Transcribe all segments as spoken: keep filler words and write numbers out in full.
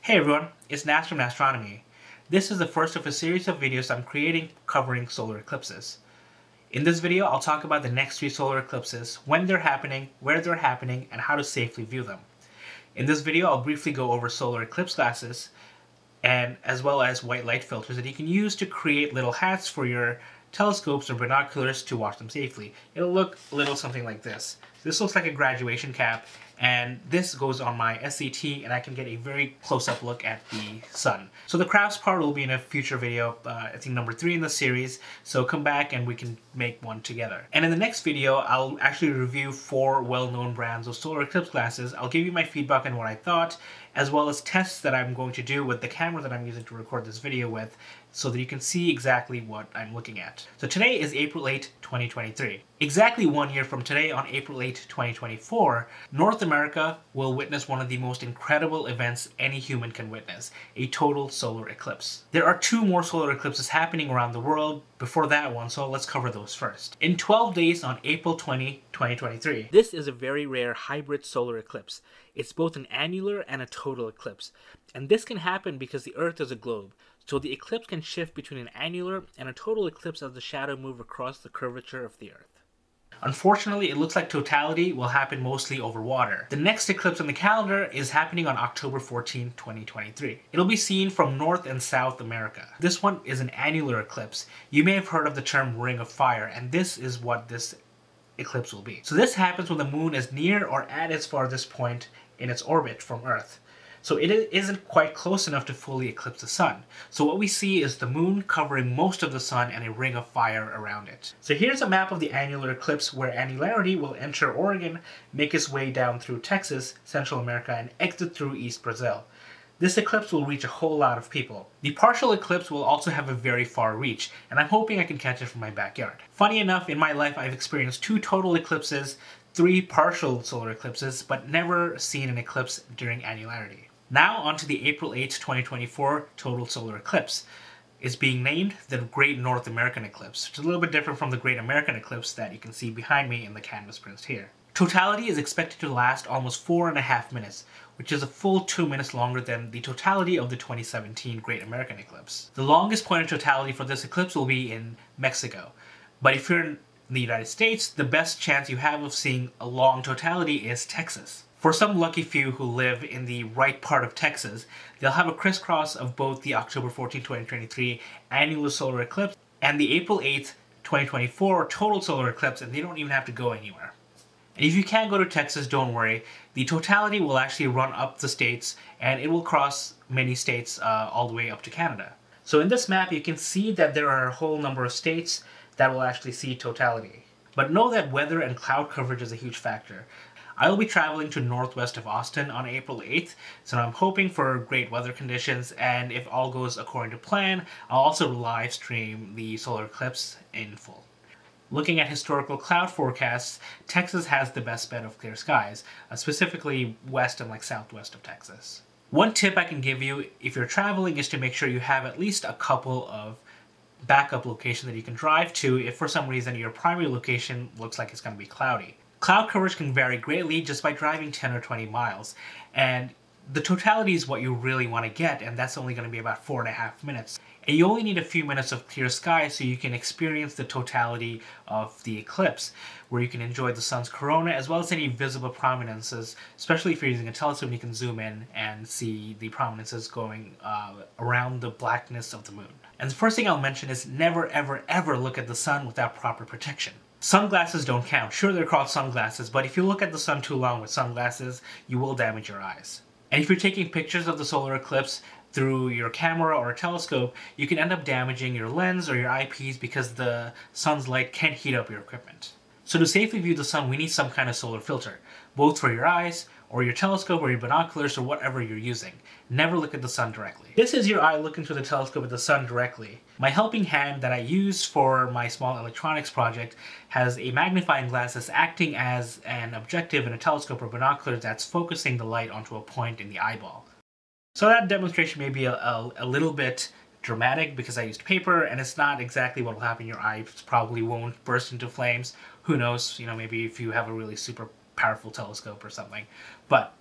Hey everyone, it's Naz from Astronomy. This is the first of a series of videos I'm creating covering solar eclipses. In this video, I'll talk about the next three solar eclipses, when they're happening, where they're happening, and how to safely view them. In this video, I'll briefly go over solar eclipse glasses, and as well as white light filters that you can use to create little hats for your telescopes or binoculars to watch them safely. It'll look a little something like this. This looks like a graduation cap, and this goes on my S C T, and I can get a very close-up look at the sun. So the crafts part will be in a future video, uh, I think number three in the series, so come back and we can make one together. And in the next video, I'll actually review four well-known brands of solar eclipse glasses. I'll give you my feedback on what I thought, as well as tests that I'm going to do with the camera that I'm using to record this video with, so that you can see exactly what I'm looking at. So today is April eighth, twenty twenty-three. Exactly one year from today, on April eighth, twenty twenty-four, North America will witness one of the most incredible events any human can witness, a total solar eclipse. There are two more solar eclipses happening around the world before that one, so let's cover those first. In twelve days on April twentieth, twenty twenty-three, this is a very rare hybrid solar eclipse. It's both an annular and a total eclipse, and this can happen because the Earth is a globe. So the eclipse can shift between an annular and a total eclipse as the shadow moves across the curvature of the Earth. Unfortunately, it looks like totality will happen mostly over water. The next eclipse on the calendar is happening on October fourteenth, twenty twenty-three. It'll be seen from North and South America. This one is an annular eclipse. You may have heard of the term ring of fire, and this is what this eclipse will be. So this happens when the moon is near or at its farthest point in its orbit from Earth. So it isn't quite close enough to fully eclipse the sun. So what we see is the moon covering most of the sun and a ring of fire around it. So here's a map of the annular eclipse where annularity will enter Oregon, make its way down through Texas, Central America, and exit through East Brazil. This eclipse will reach a whole lot of people. The partial eclipse will also have a very far reach, and I'm hoping I can catch it from my backyard. Funny enough, in my life I've experienced two total eclipses, three partial solar eclipses, but never seen an eclipse during annularity. Now on to the April eighth, twenty twenty-four total solar eclipse. It's being named the Great North American Eclipse, which is a little bit different from the Great American Eclipse that you can see behind me in the canvas prints here. Totality is expected to last almost four and a half minutes, which is a full two minutes longer than the totality of the twenty seventeen Great American Eclipse. The longest point of totality for this eclipse will be in Mexico, but if you're in the United States, the best chance you have of seeing a long totality is Texas. For some lucky few who live in the right part of Texas, they'll have a crisscross of both the October fourteenth, twenty twenty-three annular solar eclipse and the April eighth, twenty twenty-four total solar eclipse, and they don't even have to go anywhere. And if you can't go to Texas, don't worry. The totality will actually run up the states, and it will cross many states uh, all the way up to Canada. So in this map, you can see that there are a whole number of states that will actually see totality. But know that weather and cloud coverage is a huge factor. I will be traveling to northwest of Austin on April eighth, so I'm hoping for great weather conditions, and if all goes according to plan, I'll also live stream the solar eclipse in full. Looking at historical cloud forecasts, Texas has the best bet of clear skies, uh, specifically west and like southwest of Texas. One tip I can give you if you're traveling is to make sure you have at least a couple of backup locations that you can drive to if for some reason your primary location looks like it's going to be cloudy. Cloud coverage can vary greatly just by driving ten or twenty miles, and the totality is what you really want to get, and that's only going to be about four and a half minutes. And you only need a few minutes of clear sky so you can experience the totality of the eclipse, where you can enjoy the sun's corona as well as any visible prominences, especially if you're using a telescope. You can zoom in and see the prominences going uh, around the blackness of the moon. And the first thing I'll mention is never ever ever look at the sun without proper protection. Sunglasses don't count. Sure, they're called sunglasses, but if you look at the sun too long with sunglasses, you will damage your eyes. And if you're taking pictures of the solar eclipse through your camera or a telescope, you can end up damaging your lens or your eyepiece because the sun's light can heat up your equipment. So to safely view the sun, we need some kind of solar filter, both for your eyes, or your telescope, or your binoculars, or whatever you're using. Never look at the sun directly. This is your eye looking through the telescope at the sun directly. My helping hand that I use for my small electronics project has a magnifying glass that's acting as an objective in a telescope or binocular that's focusing the light onto a point in the eyeball. So that demonstration may be a, a, a little bit dramatic because I used paper, and it's not exactly what will happen. Your eyes probably won't burst into flames. Who knows, you know, maybe if you have a really super powerful telescope or something. But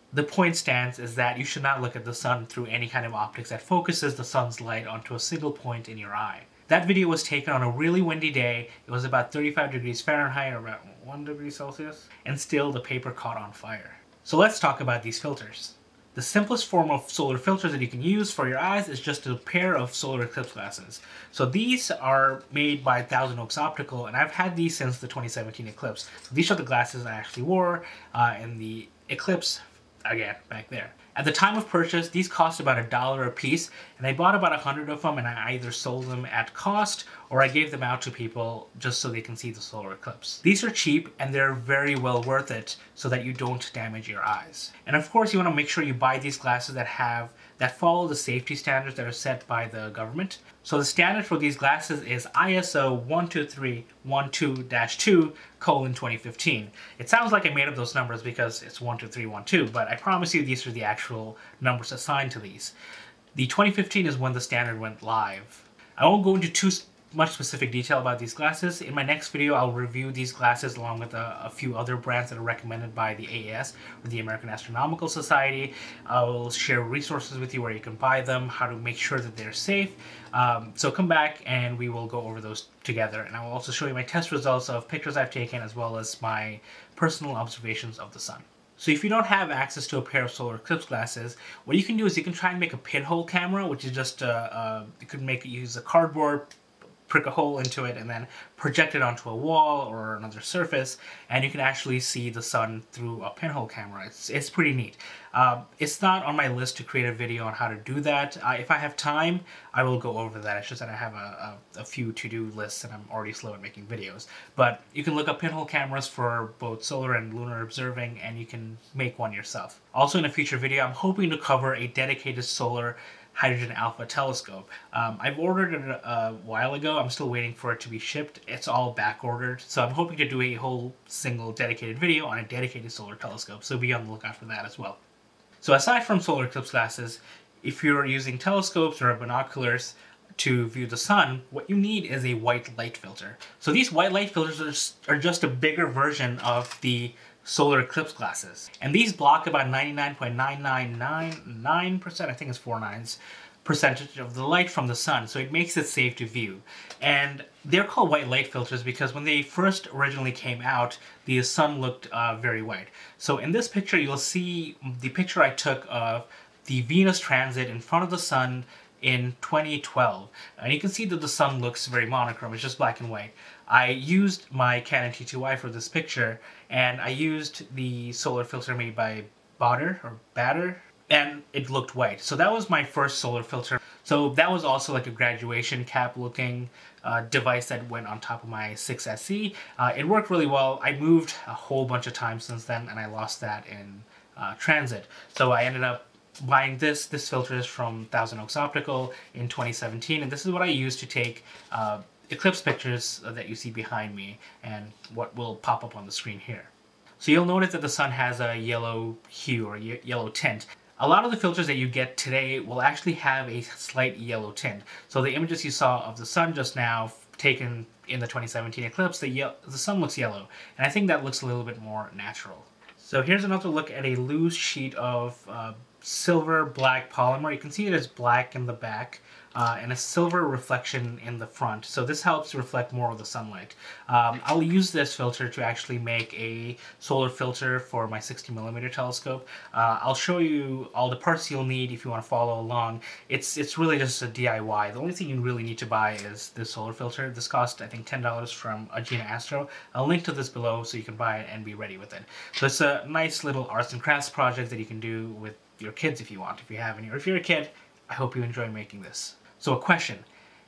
The point stands is that you should not look at the sun through any kind of optics that focuses the sun's light onto a single point in your eye. That video was taken on a really windy day. It was about thirty-five degrees Fahrenheit, or about one degree Celsius, and still the paper caught on fire. So let's talk about these filters. The simplest form of solar filters that you can use for your eyes is just a pair of solar eclipse glasses. So these are made by Thousand Oaks Optical, and I've had these since the twenty seventeen eclipse. So these are the glasses I actually wore uh, in the eclipse, again, back there. At the time of purchase, these cost about a dollar a piece, and I bought about a hundred of them, and I either sold them at cost or I gave them out to people just so they can see the solar eclipse. These are cheap and they're very well worth it so that you don't damage your eyes. And of course, you want to make sure you buy these glasses that have that follow the safety standards that are set by the government. So the standard for these glasses is I S O one two three one two dash two colon twenty fifteen. It sounds like I made up those numbers because it's one two three one two, but I promise you these are the actual numbers assigned to these. The twenty fifteen is when the standard went live. I won't go into too much specific detail about these glasses. In my next video, I'll review these glasses along with a, a few other brands that are recommended by the A A S, or the American Astronomical Society. I will share resources with you where you can buy them, how to make sure that they're safe. Um, so come back and we will go over those together. And I will also show you my test results of pictures I've taken as well as my personal observations of the sun. So if you don't have access to a pair of solar eclipse glasses, what you can do is you can try and make a pinhole camera, which is just, uh, uh, you could make use a cardboard, prick a hole into it, and then project it onto a wall or another surface, and you can actually see the sun through a pinhole camera. It's, it's pretty neat. Um, it's not on my list to create a video on how to do that. Uh, if I have time, I will go over that. It's just that I have a, a, a few to-do lists and I'm already slow at making videos. But you can look up pinhole cameras for both solar and lunar observing, and you can make one yourself. Also in a future video, I'm hoping to cover a dedicated solar hydrogen alpha telescope. Um, I've ordered it a, a while ago. I'm still waiting for it to be shipped. It's all back ordered. So I'm hoping to do a whole single dedicated video on a dedicated solar telescope. So be on the lookout for that as well. So aside from solar eclipse glasses, if you're using telescopes or binoculars to view the sun, what you need is a white light filter. So these white light filters are, are just a bigger version of the solar eclipse glasses. And these block about ninety-nine point nine nine nine nine percent, I think it's four nines, percentage of the light from the sun, so it makes it safe to view. And they're called white light filters because when they first originally came out, the sun looked uh, very white. So in this picture, you'll see the picture I took of the Venus transit in front of the sun in twenty twelve. And you can see that the sun looks very monochrome, it's just black and white. I used my Canon T two I for this picture, and I used the solar filter made by Bader, or Bader, and it looked white. So that was my first solar filter. So that was also like a graduation cap looking uh, device that went on top of my six S E. Uh, it worked really well. I moved a whole bunch of times since then, and I lost that in uh, transit. So I ended up buying this. This filter is from Thousand Oaks Optical in twenty seventeen, and this is what I used to take uh, eclipse pictures that you see behind me and what will pop up on the screen here. So you'll notice that the sun has a yellow hue or ye yellow tint. A lot of the filters that you get today will actually have a slight yellow tint. So the images you saw of the sun just now taken in the twenty seventeen eclipse, the, the sun looks yellow, and I think that looks a little bit more natural. So here's another look at a loose sheet of uh, silver black polymer. You can see it is black in the back uh, and a silver reflection in the front. So this helps reflect more of the sunlight. Um, I'll use this filter to actually make a solar filter for my sixty millimeter telescope. Uh, I'll show you all the parts you'll need if you want to follow along. It's it's really just a D I Y. The only thing you really need to buy is this solar filter. This cost, I think, ten dollars from Agena Astro. I'll link to this below so you can buy it and be ready with it. So it's a nice little arts and crafts project that you can do with your kids if you want, if you have any, or if you're a kid. I hope you enjoy making this. So a question,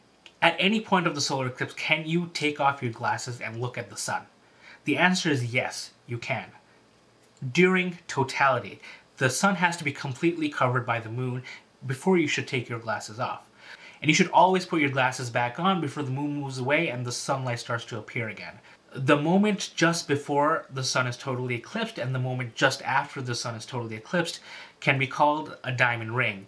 at any point of the solar eclipse, can you take off your glasses and look at the sun? The answer is yes, you can. During totality, the sun has to be completely covered by the moon before you should take your glasses off. And you should always put your glasses back on before the moon moves away and the sunlight starts to appear again. The moment just before the sun is totally eclipsed and the moment just after the sun is totally eclipsed can be called a diamond ring.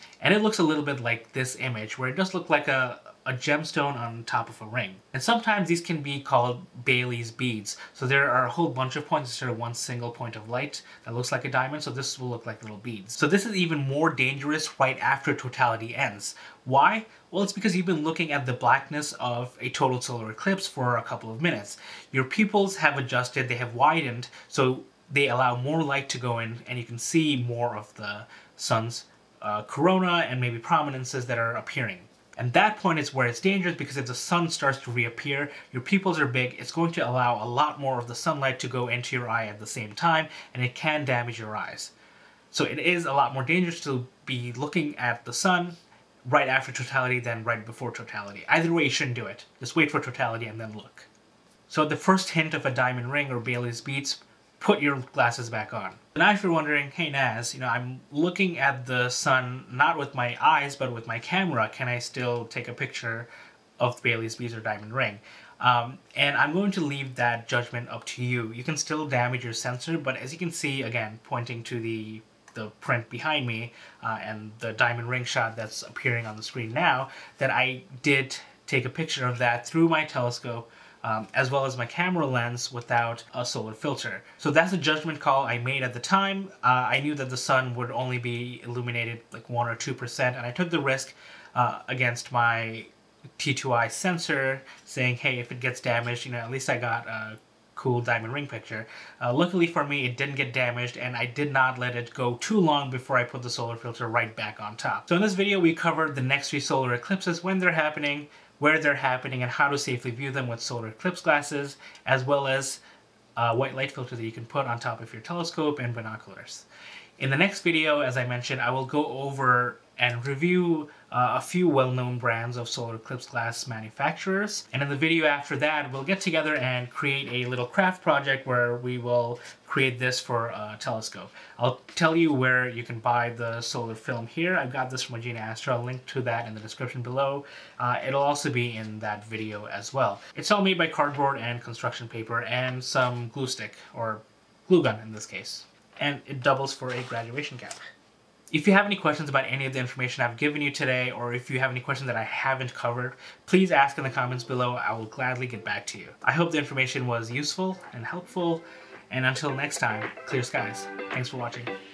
And it looks a little bit like this image, where it does look like a, a gemstone on top of a ring. And sometimes these can be called Bailey's beads. So there are a whole bunch of points instead of one single point of light that looks like a diamond, so this will look like little beads. So this is even more dangerous right after totality ends. Why? Well, it's because you've been looking at the blackness of a total solar eclipse for a couple of minutes. Your pupils have adjusted, they have widened, so they allow more light to go in, and you can see more of the sun's uh, corona and maybe prominences that are appearing. And that point is where it's dangerous, because if the sun starts to reappear, your pupils are big, it's going to allow a lot more of the sunlight to go into your eye at the same time, and it can damage your eyes. So it is a lot more dangerous to be looking at the sun right after totality than right before totality. Either way, you shouldn't do it. Just wait for totality and then look. So the first hint of a diamond ring or Bailey's beads, put your glasses back on. Now if you're wondering, hey Naz, you know, I'm looking at the sun not with my eyes but with my camera, can I still take a picture of Bailey's beads or diamond ring? Um, and I'm going to leave that judgment up to you. You can still damage your sensor, but as you can see, again, pointing to the the print behind me uh, and the diamond ring shot that's appearing on the screen now, that I did take a picture of that through my telescope Um, as well as my camera lens without a solar filter. So that's a judgment call I made at the time. Uh, I knew that the sun would only be illuminated like one or two percent, and I took the risk uh, against my T two I sensor, saying, hey, if it gets damaged, you know, at least I got a cool diamond ring picture. Uh, luckily for me, it didn't get damaged, and I did not let it go too long before I put the solar filter right back on top. So in this video, we covered the next three solar eclipses, when they're happening, where they're happening, and how to safely view them with solar eclipse glasses, as well as a white light filter that you can put on top of your telescope and binoculars. In the next video, as I mentioned, I will go over and review uh, a few well-known brands of solar eclipse glass manufacturers. And in the video after that, we'll get together and create a little craft project where we will create this for a telescope. I'll tell you where you can buy the solar film here. I've got this from Agena Astra. I'll link to that in the description below. Uh, it'll also be in that video as well. It's all made by cardboard and construction paper and some glue stick, or glue gun in this case. And it doubles for a graduation cap. If you have any questions about any of the information I've given you today, or if you have any questions that I haven't covered, please ask in the comments below. I will gladly get back to you. I hope the information was useful and helpful, and until next time, clear skies. Thanks for watching.